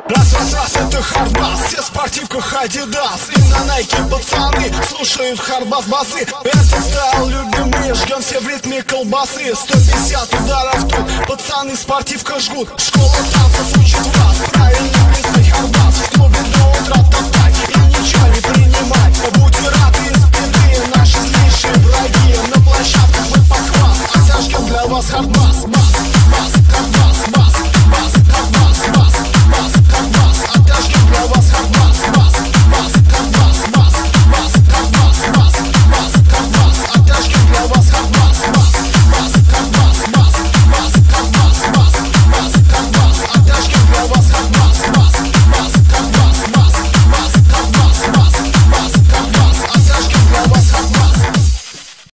Раз, это хардбас, все в спортивках Адидас. И на найке пацаны слушают хардбас басы. Этот стайл любимый, ждем все в ритме колбасы. 150 ударов тут, пацаны спортивка жгут. Школа танцев учит вас правильно писать хардбас. В клубе до утра топтать и ничего не принимать. Будьте рады из беды, наши злейшие враги. На площадках мы похвас, отожгем для вас хардбас. Бас, хардбас, бас, хардбас, бас, хардбас. Отожгем для вас хардбас, бас.